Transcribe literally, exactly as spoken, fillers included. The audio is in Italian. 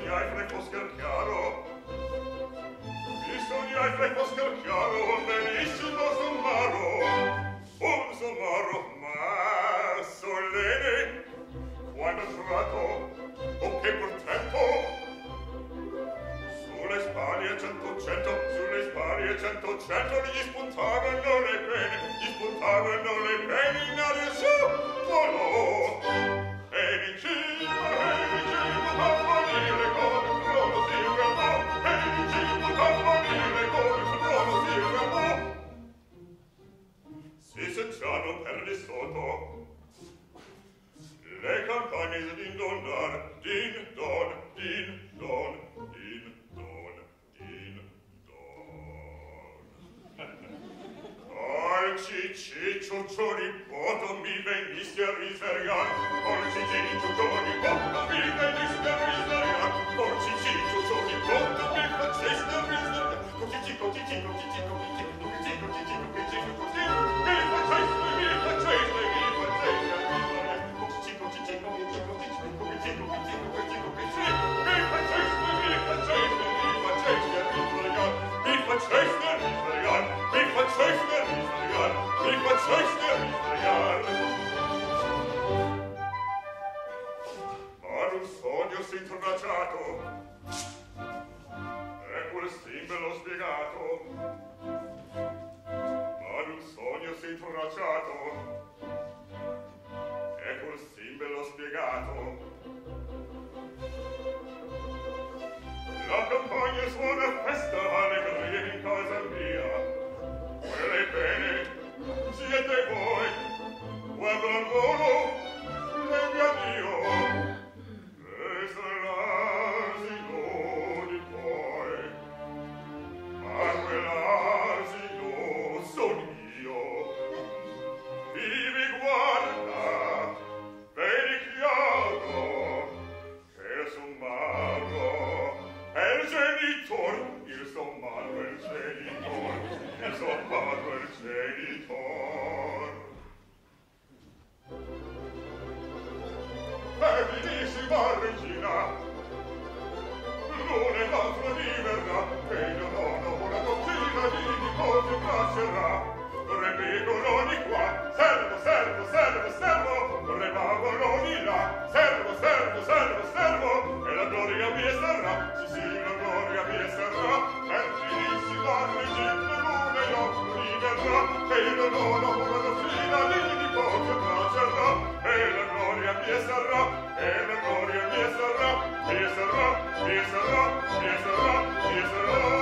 sognai fresco il chiaro, mi sognai fresco il chiaro, benissimo sommaro, un sommaro, ma solene, quando tratto, o che portento, sulle spalle cento cento, sulle spalle cento cento, gli spuntavano le pene, gli spuntavano le pene in aria su, volò, e in cima, e in cima, campanile come il trono si fermò, e in cima, campanile come il trono si fermò. Si sentivano per di sotto le campagne din don dar, din don, din don, din don, din don. Calci, ciccio, cioripoto, mi veniste a risvegliar. Calci, ciccio, cioripoto, mi veniste a risvegliar. Calci, ciccio, cioripoto, mi faceste a risvegliar. Calci, ciccio, ciccio, ciccio, ciccio, ciccio, ciccio, ciccio, ciccio, ciccio, mi faceste, mi faceste, mi faceste a risvegliar. Calci, ciccio, ciccio, ciccio, ciccio, ciccio, ciccio, ciccio, ciccio, mi faceste, mi faceste, mi faceste a risvegliar. Mi faceste a risvegliar, mi faceste a risvegliar, mi faceste a risvegliar. Ad un sogno s'intracciato, e quel simbolo spiegato. Ad un sogno s'intracciato, e quel simbolo spiegato. La campagna suona festa, allegria in casa mia. Quelle pene siete voi, guardo al volo, legge a Dio. E sarà l'asilo di poi, ma quell'asilo son io. Vivi guarda, vedi chiaro, che son mago. È il genitor, il sommarro è il genitor, il sommarro è il genitor. È finissima regina, l'una e l'altra diverrà, e il nono una dozzina di nipoti piacerà. Repicolo di qua, servo, servo, servo, servo, repagolo di là, servo, servo, servo, servo, e la gloria mia sarà, sì sì, la gloria mia sarà, è finissima regina, l'una e l'altra diverrà, e il nono una dozzina di nipoti piacerà, e la gloria mia sarà, e la gloria mia sarà, mia sarà, mia sarà, mia sarà, mia sarà.